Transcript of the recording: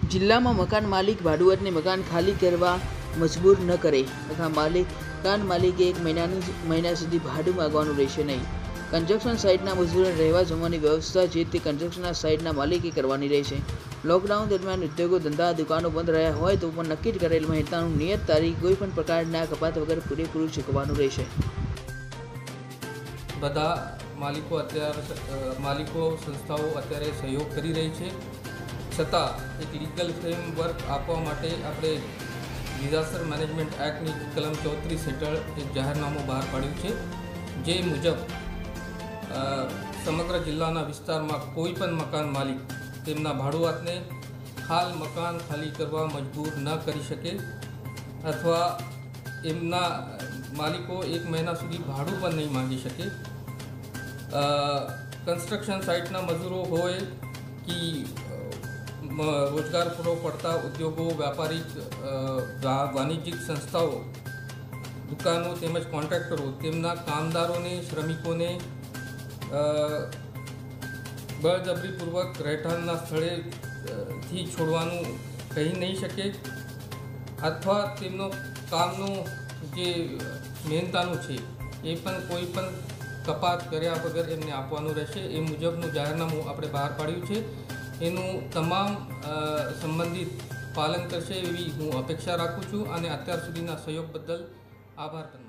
જિલ્લામાં મકાન માલિક ભાડુઆતને મકાન ખાલી કરવા મજબૂર ન કરે તથા મકાન માલિકે 1 મહિના સુધી ભાડું માગવાનું રહેશે નહીં। કન્સ્ટ્રક્શન સાઇટના મજૂરોને રહેવા જમવાની વ્યવસ્થા જે તે કન્સ્ટ્રક્શન સાઇટના માલિકે કરવાની રહેશે। લોકડાઉન દરમિયાન ઉદ્યોગો ધંધા દુકાનો બંધ રહ્યા હોય તો પણ નક્કી કરેલ મહેતાનું નિયત તારીખ કોઈપણ પ્રકારના કપાત વગર પૂરેપૂરું ચૂકવવાનું રહેશે। બધા માલિકો સંસ્થાઓ અત્યારે સહયોગ કરી રહી છે, છતાં એક લીગલ ફ્રેમવર્ક આપવા માટે આપણે ડિઝાસ્ટર મેનેજમેન્ટ એક્ટની કલમ 34 હેઠળ એક જાહેરનામું બહાર પાડ્યું છે, જે મુજબ સમગ્ર જિલ્લાના વિસ્તારમાં કોઈ પણ મકાન માલિક તેમના ભાડુઆતને મકાન ખાલી કરવા મજબૂર ન કરી શકે અથવા એમના માલિકો 1 મહિના સુધી ભાડું પણ નહીં માંગી શકે। કન્સ્ટ્રક્શન સાઇટના મજૂરો હોય કે રોજગાર પૂરો પડતા ઉદ્યોગો, વ્યાપારિક વાણિજ્યિક સંસ્થાઓ, દુકાનો તેમજ કોન્ટ્રાક્ટરો તેમના કામદારોને, શ્રમિકોને બળજબરીપૂર્વક રહેઠાણના સ્થળેથી છોડવાનું કહી નહીં શકે અથવા તેમનો કામનો જે મહેનતાનું છે એ પણ કોઈ પણ કપાત કર્યા વગર એમને આપવાનું રહેશે। એ મુજબનું જાહેરનામું આપણે બહાર પાડ્યું છે, એનું તમામ સંબંધિત પાલન કરશે એવી હું અપેક્ષા રાખું છું અને અત્યાર સુધીના સહયોગ બદલ આભાર.